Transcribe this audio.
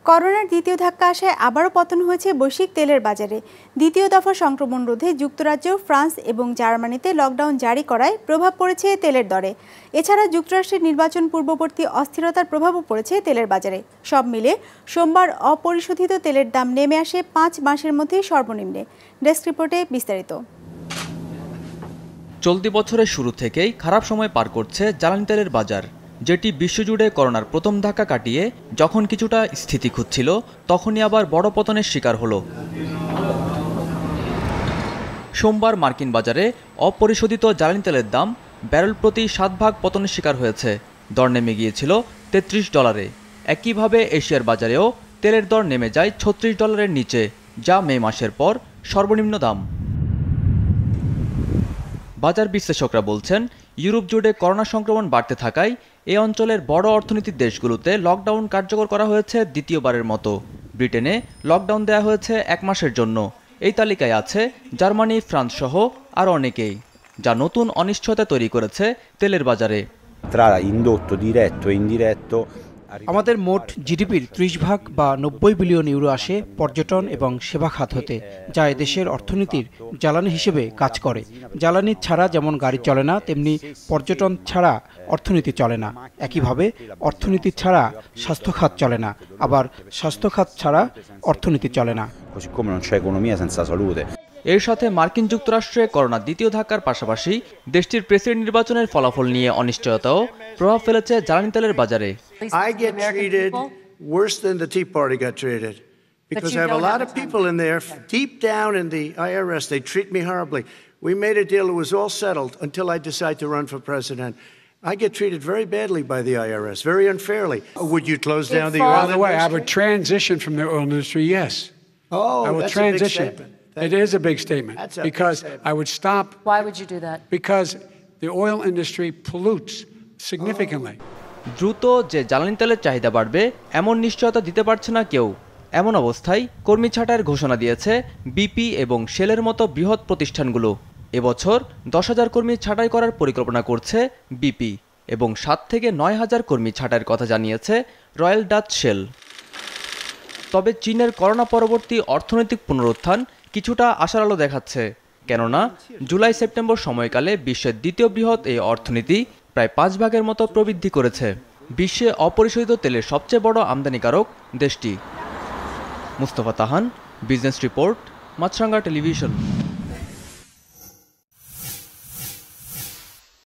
করোনার দ্বিতীয় ধাক্কা আসায় আবারও পতন হয়েছে বৈশ্বিক তেলের বাজারে। দ্বিতীয় দফা সংক্রমণ রোধে যুক্তরাজ্য, ফ্রান্স এবং জার্মানিতে লকডাউন জারি করায় প্রভাব পড়েছে তেলের দরে। এছাড়া যুক্তরাষ্ট্রের নির্বাচন পূর্ববর্তী অস্থিরতার প্রভাবও পড়েছে তেলের বাজারে। সব মিলে সোমবার অপরিশোধিত তেলের দাম নেমে আসে 5 মাসের মধ্যে সর্বনিম্নে। ডেস্ক রিপোর্টে বিস্তারিত। চলতি বছরের শুরু থেকেই খারাপ সময় পার করছে জ্বালানি তেলের বাজার, যেটি বিশ্বজুড়ে করোনার প্রথম ধাক্কা কাটিয়ে যখন কিছুটা স্থিতি খুঁজছিল, তখনই আবার বড় পতনের শিকার হলো। সোমবার মার্কিন বাজারে অপরিশোধিত জ্বালানি তেলের দাম ব্যারেল প্রতি 7 ভাগ পতনের শিকার হয়েছে। দর নেমে গিয়েছিল $33। একইভাবে এশিয়ার বাজারেও তেলের দর নেমে যায় $36 নিচে, যা মে মাসের পর সর্বনিম্ন দাম। বাজার বিশ্লেষকরা বলছেন, ইউরোপ জুড়ে করোনা সংক্রমণ বাড়তে থাকায় এই অঞ্চলের বড় অর্থনীতির দেশগুলোতে লকডাউন কার্যকর করা হয়েছে দ্বিতীয়বারের মতো। ব্রিটেনে লকডাউন দেওয়া হয়েছে 1 মাসের জন্য। এই তালিকায় আছে জার্মানি, ফ্রান্স সহ আরও অনেকেই, যা নতুন অনিশ্চয়তা তৈরি করেছে তেলের বাজারে। আমাদের মোট জিডিপির 30 ভাগ বা 90 বিলিয়ন ইউরো আসে পর্যটন এবং সেবা খাত হতে, যা এদেশের অর্থনীতির জ্বালানি হিসেবে কাজ করে। জ্বালানি ছাড়া যেমন গাড়ি চলে না, তেমনি পর্যটন ছাড়া অর্থনীতি চলে না। একইভাবে অর্থনীতি ছাড়া স্বাস্থ্য খাত চলে না, আবার স্বাস্থ্য খাত ছাড়া অর্থনীতি চলে না। এর সাথে মার্কিন যুক্তরাষ্ট্রে করোনার দ্বিতীয় ধাক্কার পাশাপাশি দেশটির প্রেসিডেন্ট নির্বাচনের ফলাফল নিয়ে অনিশ্চয়তাও প্রভাব ফেলেছে জ্বালানি তেলের বাজারে। I get treated worse than the Tea Party got treated because I have a lot of people in there deep down in the IRS. They treat me horribly. We made a deal; it was all settled until I decide to run for president. I get treated very badly by the IRS, very unfairly. Would you close down the oil industry? By the way, I would transition from the oil industry. Yes. Oh, I will transition. It is a big statement because I would stop. Why would you do that? Because the oil industry pollutes significantly. দ্রুত যে জ্বালানি তেলের চাহিদা বাড়বে এমন নিশ্চয়তা দিতে পারছে না কেউ। এমন অবস্থায় কর্মী ছাঁটাইয়ের ঘোষণা দিয়েছে বিপি এবং শেলের মতো বৃহৎ প্রতিষ্ঠানগুলো। এবছর 10,000 কর্মী ছাঁটাই করার পরিকল্পনা করছে বিপি এবং 7 থেকে 9,000 কর্মী ছাঁটাইয়ের কথা জানিয়েছে রয়্যাল ডাচ শেল। তবে চীনের করোনা পরবর্তী অর্থনৈতিক পুনরুত্থান কিছুটা আশার আলো দেখাচ্ছে, কেননা জুলাই সেপ্টেম্বর সময়কালে বিশ্বের দ্বিতীয় বৃহৎ এই অর্থনীতি প্রায় 5 ভাগের মতো প্রবৃদ্ধি করেছে। বিশ্বে অপরিশোধিত তেলের সবচেয়ে বড় আমদানিকারক দেশটি। মুস্তফা তাহান, বিজনেস রিপোর্ট, মাছরাঙ্গা টেলিভিশন।